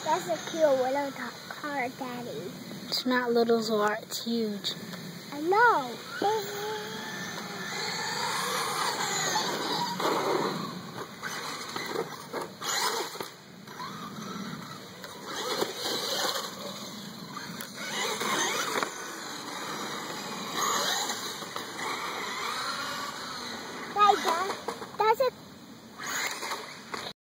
That's a cute little car, Daddy. It's not little, Zora. It's huge. I know.